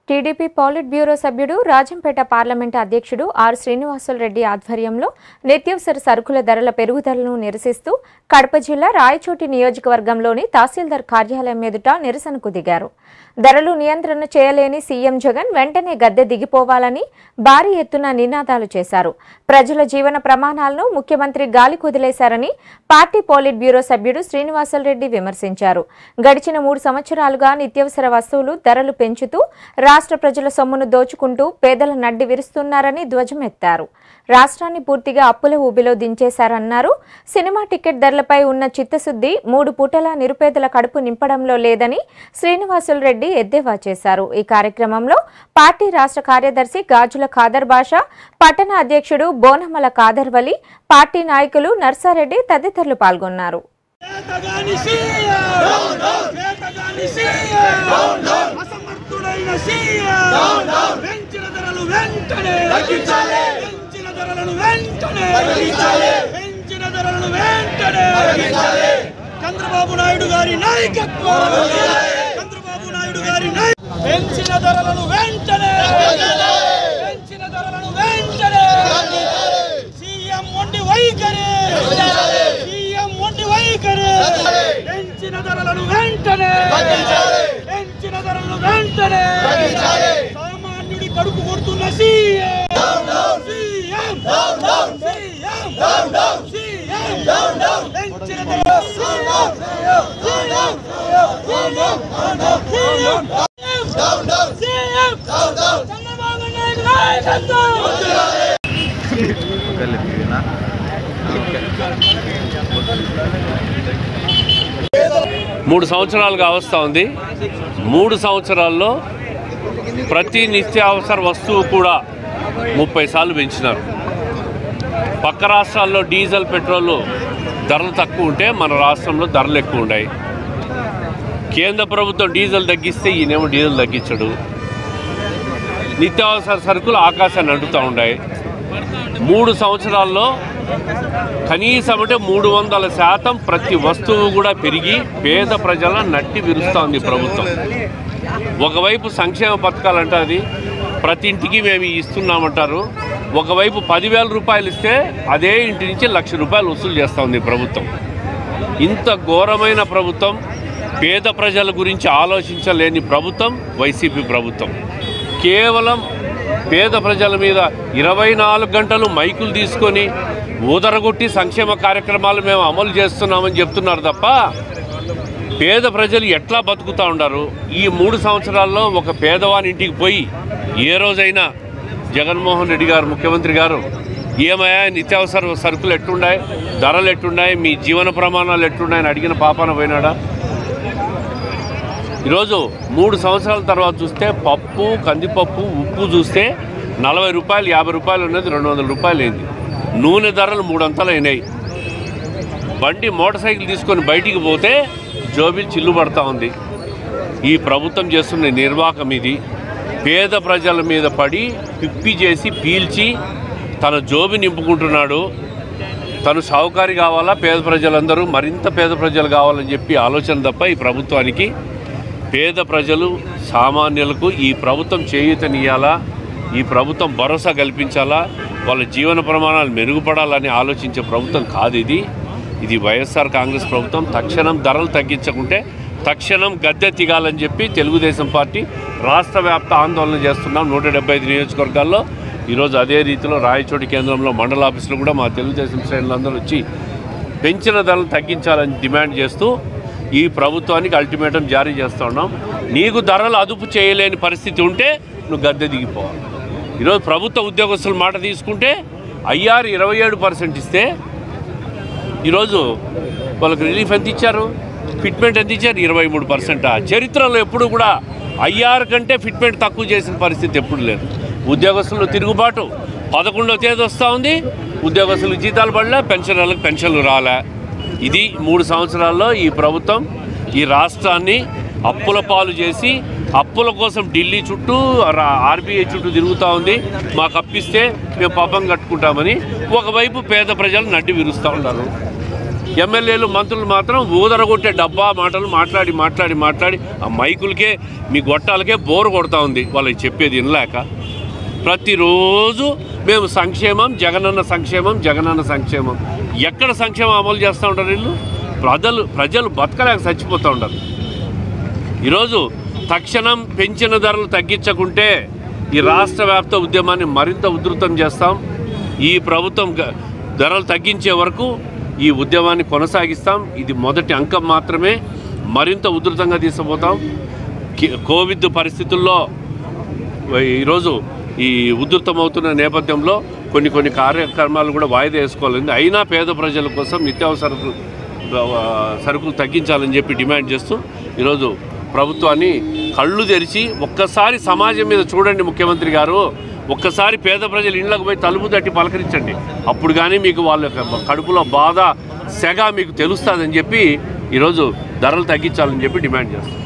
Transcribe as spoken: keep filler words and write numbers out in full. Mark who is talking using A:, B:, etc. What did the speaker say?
A: TDP politburo సభ్యుడు Rajampet parliament అధ్యక్షుడు R Srinivasulu Reddy ఆధ్వర్యంలో నిత్యావసర సరుకుల ధరల పెరుగుదలను నిరసిస్తూ కడప జిల్లా రాయచోటి నియోజకవర్గంలోని తహసీల్దార్ కార్యాలయం ఎదుట నిరసనకు దిగారు. ధరలు నియంత్రణ చేయలేని సీఎం జగన్ వెంటనే గద్దె దిగిపోవాలని భారీ ఎత్తున నినాదాలు చేశారు. ప్రజల జీవన ప్రమాణాలను ముఖ్యమంత్రి గాలి కుదిలేశారని పార్టీ పాలిట్ బ్యూరో సభ్యుడు శ్రీనివాసులు రెడ్డి విమర్శించారు. గడిచిన మూడు సంవత్సరాలుగా నిత్యావసర వస్తువులు ధరలు పెంచుతూ రాష్ట్ర ప్రజల సొమ్మును దోచుకుంటూ పేదల నడ్డి విరుస్తున్నారని ధ్వజమెత్తారు. రాష్ట్రాన్ని పూర్తిగా అప్పుల ఊబిలో దించేశారన్నారు. సినిమా టికెట్ ధరలపై ఉన్న చిత్తశుద్ధి మూడు పూటల నిరుపేదల కడుపు నింపడంలో లేదని శ్రీనివాసులు రెడ్డి ఎద్దేవా చేశారు. ఈ కార్యక్రమంలో పార్టీ రాష్ట్ర కార్యదర్శి గాజుల ఖాదర్ బాషా, పట్టణ అధ్యక్షుడు బోనమల ఖాదర్ వలి, పార్టీ నాయకులు నర్సారెడ్డి తదితరులు పాల్గొన్నారు.
B: చంద్రబాబు నాయుడు గారి నాయకత్వం, చంద్రబాబు నాయుడు గారి పెంచిన ధరలను వెంటనే పెంచిన ధరలను వెంటనే సీఎం మొండి వైఖరి సీఎం మొండి వైఖరి పెంచిన ధరలను వెంటనే పెంచిన ధరలను వెంటనే సామాన్యుడి కడుపు కొడుతున్న సీఎం సీఎం సీఎం పెంచిన
C: మూడు సంవత్సరాలుగా వస్తూ ఉంది. మూడు సంవత్సరాల్లో ప్రతి నిత్యావసర వస్తువు కూడా ముప్పై సార్లు పెంచినారు. పక్క రాష్ట్రాల్లో డీజిల్ పెట్రోల్ ధరలు తక్కువ ఉంటే మన రాష్ట్రంలో ధరలు ఎక్కువ ఉన్నాయి. కేంద్ర ప్రభుత్వం డీజిల్ తగ్గిస్తే ఈయనేమో డీజిల్ తగ్గించడు. నిత్యావసర సరుకులు ఆకాశాన్ని అంటుతూ ఉన్నాయి. మూడు సంవత్సరాల్లో కనీసం అంటే మూడు వందల శాతం ప్రతి వస్తువు కూడా పెరిగి పేద ప్రజల నట్టి విరుస్తోంది ప్రభుత్వం. ఒకవైపు సంక్షేమ పథకాలు అంటే అది ప్రతి ఇంటికి మేము ఇస్తున్నామంటారు. ఒకవైపు పదివేల రూపాయలు ఇస్తే అదే ఇంటి నుంచి లక్ష రూపాయలు వసూలు చేస్తూ ఉంది ప్రభుత్వం. ఇంత ఘోరమైన ప్రభుత్వం, పేద ప్రజల గురించి ఆలోచించలేని ప్రభుత్వం వైసీపీ ప్రభుత్వం. కేవలం పేద ప్రజల మీద ఇరవై నాలుగు గంటలు మైకులు తీసుకొని ఊదరగొట్టి సంక్షేమ కార్యక్రమాలు మేము అమలు చేస్తున్నామని చెప్తున్నారు తప్ప పేద ప్రజలు ఎట్లా బతుకుతూ ఉన్నారు? ఈ మూడు సంవత్సరాల్లో ఒక పేదవాని ఇంటికి పోయి ఏ రోజైనా జగన్మోహన్ రెడ్డి గారు ముఖ్యమంత్రి గారు ఏమయ్యా నిత్యావసర సరుకులు ఎట్లున్నాయి, ధరలు ఎట్లున్నాయి, మీ జీవన ప్రమాణాలు ఎట్లున్నాయని అడిగిన పాపాన పోయినాడా? ఈరోజు మూడు సంవత్సరాల తర్వాత చూస్తే పప్పు, కందిపప్పు, ఉప్పు చూస్తే నలభై రూపాయలు యాభై రూపాయలు ఉన్నది రెండు వందల రూపాయలు అయింది. నూనె ధరలు మూడంతలు అయినాయి. బండి మోటార్ సైకిల్ తీసుకొని బయటికి పోతే జోబిల్ చిల్లు పడతా ఉంది. ఈ ప్రభుత్వం చేస్తున్న నిర్వాహకం ఇది. పేద ప్రజల మీద పడి పిప్పి చేసి పీల్చి తన జోబి నింపుకుంటున్నాడు. తను షావుకారి కావాలా, పేద ప్రజలందరూ మరింత పేద ప్రజలు కావాలని చెప్పి ఆలోచన తప్ప ఈ ప్రభుత్వానికి పేద ప్రజలు సామాన్యులకు ఈ ప్రభుత్వం చేయూతనియాలా, ఈ ప్రభుత్వం భరోసా కల్పించాలా, వాళ్ళ జీవన ప్రమాణాలు మెరుగుపడాలని ఆలోచించే ప్రభుత్వం కాదు ఇది. ఇది వైఎస్ఆర్ కాంగ్రెస్ ప్రభుత్వం. తక్షణం ధరలు తగ్గించకుంటే తక్షణం గద్దె దిగాలని చెప్పి తెలుగుదేశం పార్టీ రాష్ట్ర వ్యాప్త ఆందోళన చేస్తున్నాం. నూట డెబ్బై ఐదు నియోజకవర్గాల్లో ఈరోజు అదే రీతిలో రాయచోటి కేంద్రంలో మండల ఆఫీసులో కూడా మా తెలుగుదేశం శ్రేణులందరూ వచ్చి పెంచిన ధరలు తగ్గించాలని డిమాండ్ చేస్తూ ఈ ప్రభుత్వానికి అల్టిమేటం జారీ చేస్తూ ఉన్నాం. నీకు ధరలు అదుపు చేయలేని పరిస్థితి ఉంటే నువ్వు గద్దె దిగిపోవాలి. ఈరోజు ప్రభుత్వ ఉద్యోగస్తుల మాట తీసుకుంటే ఐఆర్ ఇరవై ఏడు పర్సెంట్ ఇస్తే ఈరోజు వాళ్ళకి రిలీఫ్ ఎంత ఇచ్చారు, ఫిట్మెంట్ ఎంత ఇచ్చారు? ఇరవై మూడు పర్సెంటా? చరిత్రలో ఎప్పుడు కూడా ఐఆర్ కంటే ఫిట్మెంట్ తక్కువ చేసిన పరిస్థితి ఎప్పుడు లేదు. ఉద్యోగస్తులు తిరుగుబాటు పదకొండవ తేదీ వస్తూ ఉంది. ఉద్యోగస్తులకు జీతాలు పడలే, పెన్షనర్లకు పెన్షన్లు రాలే. ఇది మూడు సంవత్సరాల్లో ఈ ప్రభుత్వం ఈ రాష్ట్రాన్ని అప్పుల పాలు చేసి అప్పుల కోసం ఢిల్లీ చుట్టూ ఆర్బీఐ చుట్టూ తిరుగుతూ ఉంది. మాకు అప్పిస్తే మేము పాపం కట్టుకుంటామని ఒకవైపు పేద ప్రజలు నడ్డి విరుస్తూ ఉన్నారు. ఎమ్మెల్యేలు మంత్రులు మాత్రం ఊదరగొట్టే డబ్బా మాటలు మాట్లాడి మాట్లాడి మాట్లాడి ఆ మైకులకే మీ గొట్టాలకే బోరు కొడతా ఉంది వాళ్ళకి చెప్పేది వినలేక. ప్రతిరోజు మేము సంక్షేమం జగనన్న సంక్షేమం జగనన్న సంక్షేమం. ఎక్కడ సంక్షేమం అమలు చేస్తూ ఉంటారు వీళ్ళు? ప్రజలు ప్రజలు బతకలేక చచ్చిపోతూ ఉంటారు. ఈరోజు తక్షణం పెంచిన ధరలు తగ్గించకుంటే ఈ రాష్ట్ర వ్యాప్త ఉద్యమాన్ని మరింత ఉధృతం చేస్తాం. ఈ ప్రభుత్వం ధరలు తగ్గించే వరకు ఈ ఉద్యమాన్ని కొనసాగిస్తాం. ఇది మొదటి అంకం మాత్రమే, మరింత ఉధృతంగా తీసుకుపోతాం. కోవిడ్ పరిస్థితుల్లో ఈరోజు ఈ ఉధృతమవుతున్న నేపథ్యంలో కొన్ని కొన్ని కార్యక్రమాలు కూడా వాయిదా వేసుకోవాలని, అయినా పేద ప్రజల కోసం నిత్యావసర సరుకులు తగ్గించాలని చెప్పి డిమాండ్ చేస్తూ ఈరోజు ప్రభుత్వాన్ని కళ్ళు తెరిచి ఒక్కసారి సమాజం మీద చూడండి ముఖ్యమంత్రి గారు, ఒక్కసారి పేద ప్రజలు ఇళ్ళకు పోయి తలుపు తట్టి పలకరించండి. అప్పుడు కానీ మీకు వాళ్ళ కడుపులో బాధ సెగ మీకు తెలుస్తుందని చెప్పి ఈరోజు ధరలు తగ్గించాలని చెప్పి డిమాండ్ చేస్తాం.